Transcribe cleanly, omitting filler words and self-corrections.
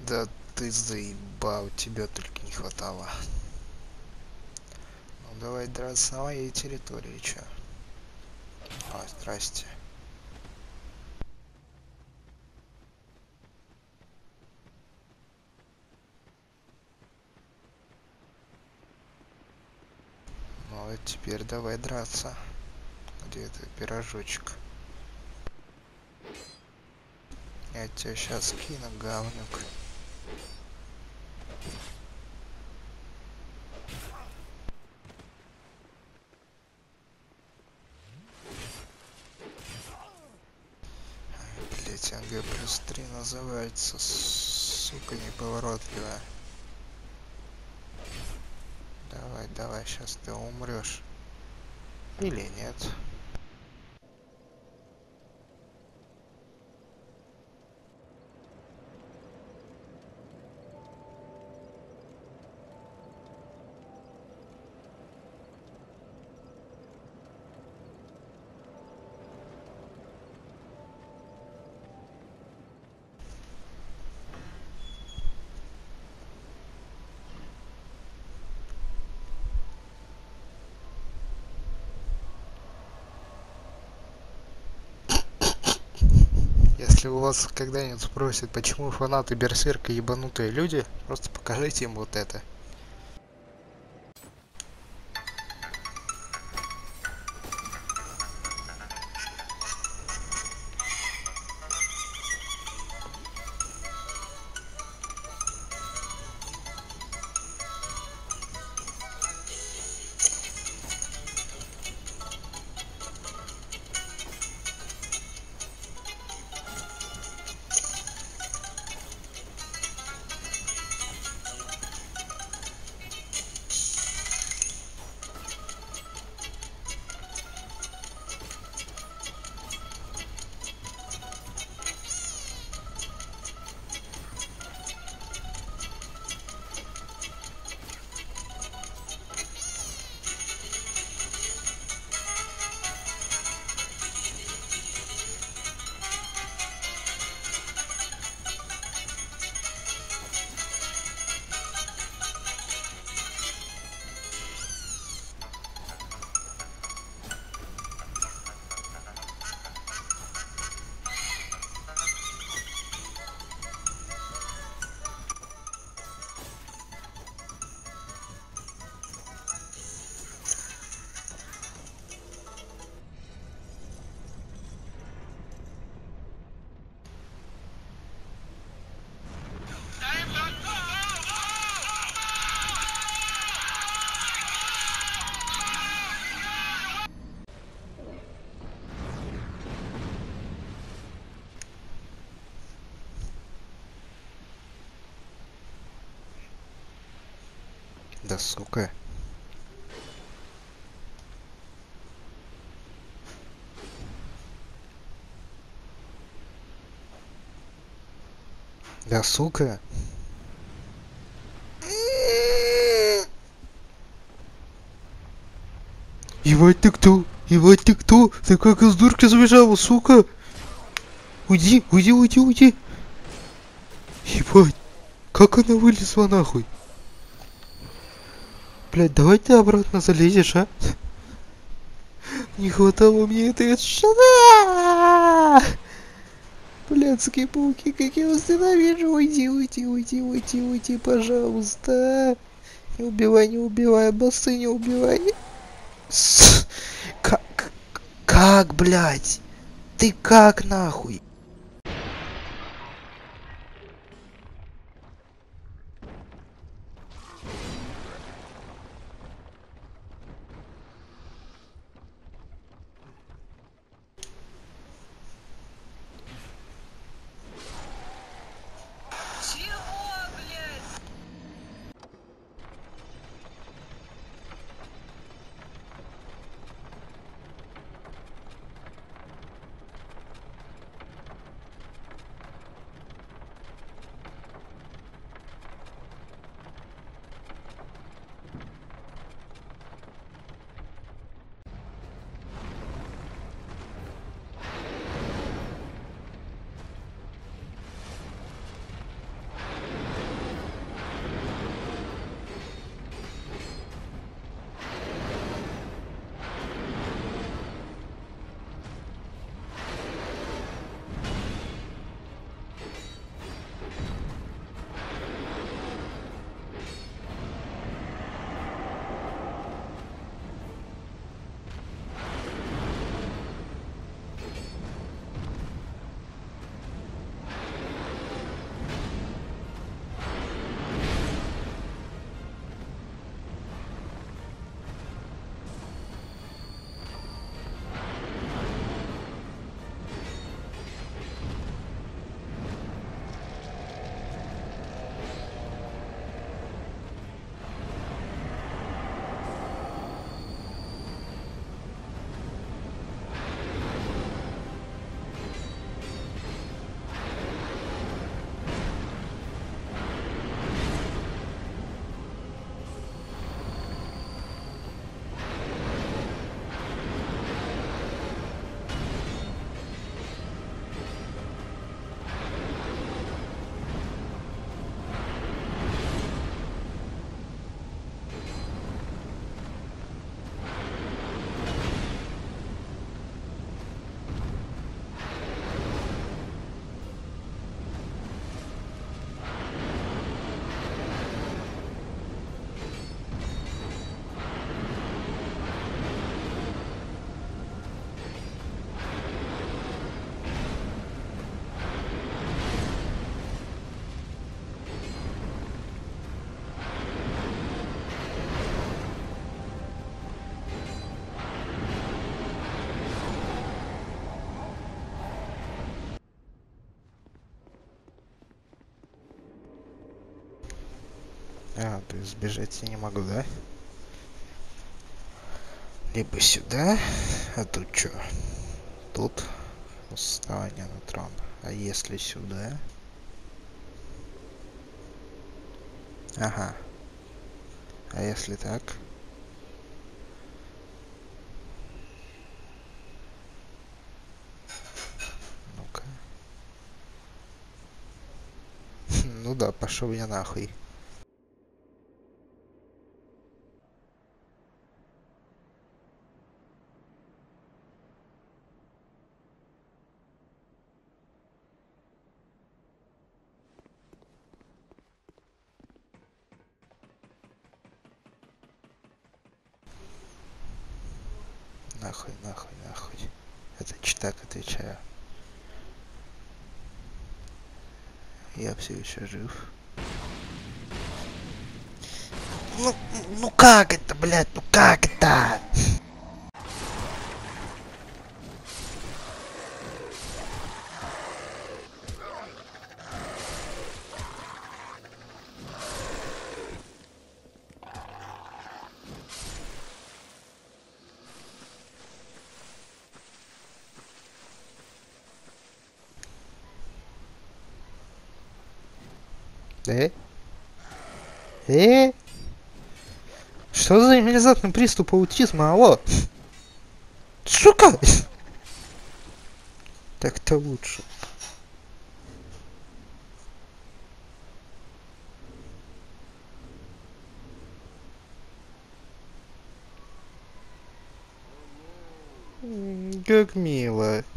Да ты заебал, тебя только не хватало. Ну давай драться на моей территории, чё? А, здрасте. Ну вот теперь давай драться. Где ты, пирожочек? Я тебя сейчас кину, говнюк. Блять, НГ+3 называется, сука неповоротливая. Давай, давай, сейчас ты умрешь. Или нет? Если у вас когда-нибудь спросят, почему фанаты Берсерка ебанутые люди, просто покажите им вот это. Да сука. Да сука. Ебать ты кто? Ебать ты кто? Ты как из дурки забежала, сука? Уйди, уйди, уйди, уйди. Ебать. Как она вылезла нахуй? Блять, давай ты обратно залезешь, а? Не хватало мне этой отшана. Блядские пауки, как я вас ненавижу. Уйди, уйди, уйди, уйди, уйди, пожалуйста. Не убивай, не убивай, боссы, не убивай. Как? Как, блядь? Ты как нахуй? А, то есть сбежать я не могу, да? Либо сюда, а тут что? Тут восставание на трон. А если сюда? Ага. А если так? Ну-ка. Ну да, пошел я нахуй. Нахуй, нахуй, нахуй. Это так отвечаю. Я все еще жив. Ну, ну как это, блядь, ну как это? Э? Э? Что за внезапный приступ аутизма, алло? Сука! Так-то лучше. Как мило.